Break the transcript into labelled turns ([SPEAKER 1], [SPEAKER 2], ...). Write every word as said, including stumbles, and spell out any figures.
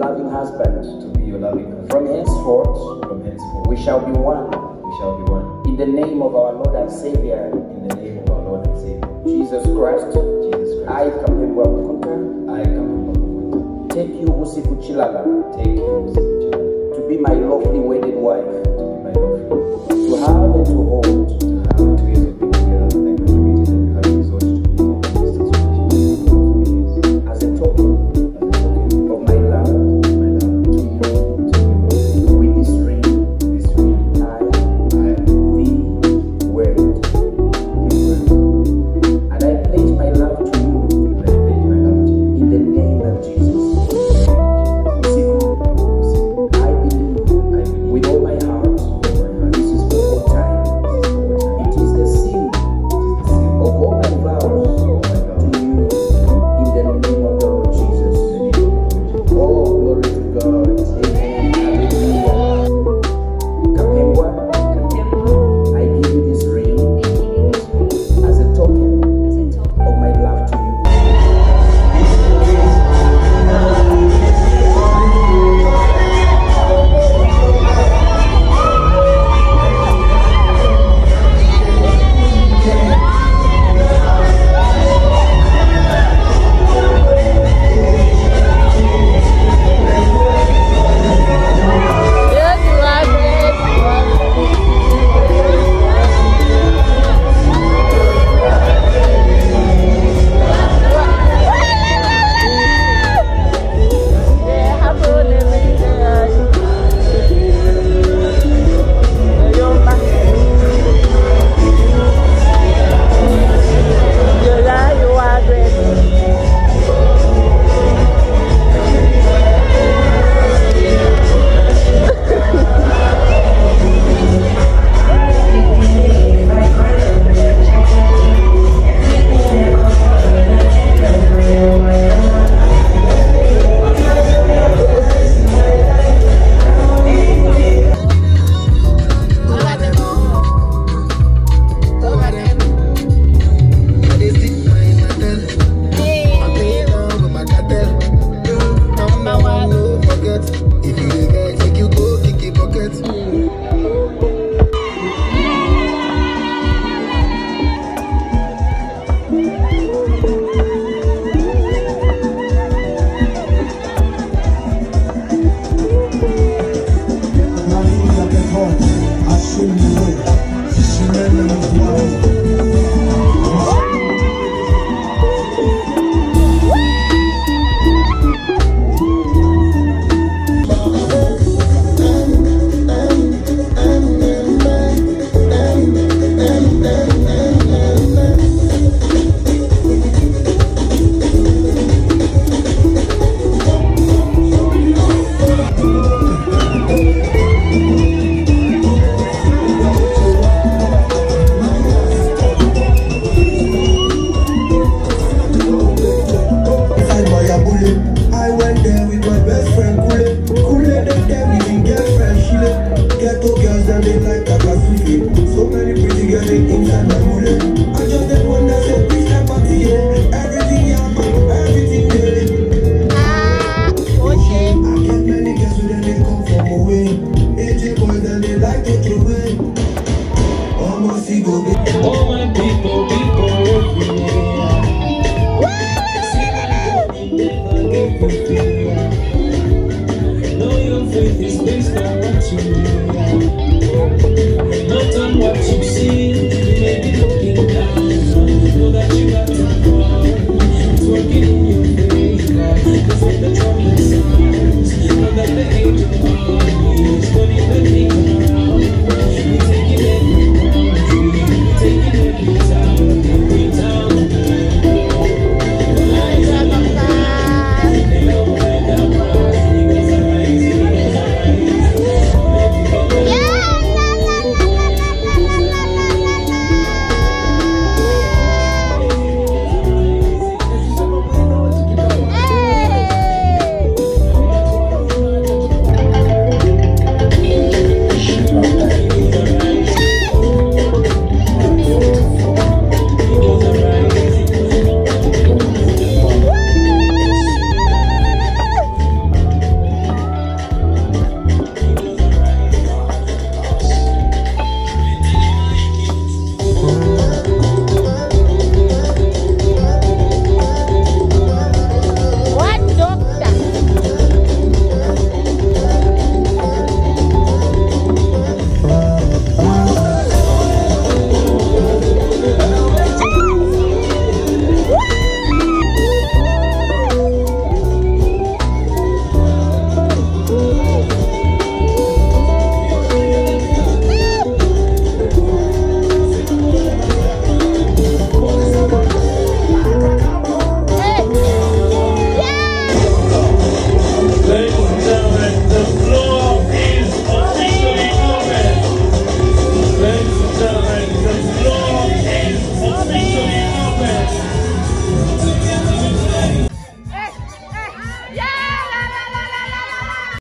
[SPEAKER 1] loving husband.
[SPEAKER 2] To be your loving husband.
[SPEAKER 1] From henceforth,
[SPEAKER 2] From henceforth,
[SPEAKER 1] we shall be one.
[SPEAKER 2] we shall be one.
[SPEAKER 1] In the name of our Lord and Savior,
[SPEAKER 2] In the name of our Lord and Savior,
[SPEAKER 1] Jesus Christ.
[SPEAKER 2] Jesus Christ.
[SPEAKER 1] I, Kapembwa Mukunta,
[SPEAKER 2] I, Kapembwa Mukunta,
[SPEAKER 1] take you usiku Chilaga
[SPEAKER 2] take you
[SPEAKER 1] to be my lawfully wedded wife,
[SPEAKER 2] to be my lawful,
[SPEAKER 1] to have and to hold,
[SPEAKER 2] to have two years of being together like committed and have resolved to be in a distance relationship for years.
[SPEAKER 1] as a token
[SPEAKER 2] As a token
[SPEAKER 1] of my love
[SPEAKER 2] of my love
[SPEAKER 1] to you.
[SPEAKER 2] to you,
[SPEAKER 1] With this ring,
[SPEAKER 2] this ring,
[SPEAKER 1] I,
[SPEAKER 2] I,
[SPEAKER 1] thee, wed,
[SPEAKER 2] thee wed,
[SPEAKER 1] and I pledge my love to you
[SPEAKER 2] and I pledge my love to you.
[SPEAKER 1] in the name of Jesus. Usiku, I believe
[SPEAKER 2] I believe
[SPEAKER 1] with all my heart,
[SPEAKER 2] with my heart,
[SPEAKER 1] this is for all time.
[SPEAKER 2] this is for all time.
[SPEAKER 1] It is the seal
[SPEAKER 2] It is the seal
[SPEAKER 1] of all my vows
[SPEAKER 2] of my
[SPEAKER 1] to
[SPEAKER 2] vows.
[SPEAKER 1] you in the name of the Lord Jesus. Oh, glory to God. Amen. Hallelujah. Kapembwa, I give you this ring as a token of my love to you.
[SPEAKER 3] I went there with my best friend Kule. Kule they there we didn't get fresh Chile. Ghetto girls and they like Akasuki. So many pretty girls they inside my mule. I just did one that said please step up to you. Everything yeah man, everything yeah.
[SPEAKER 4] Ah, okay.
[SPEAKER 3] I get many girls who then they come from away. A J boys and they like to throw away. Almost ego baby.
[SPEAKER 5] All my people, people everywhere. Know your faith is based on what you do.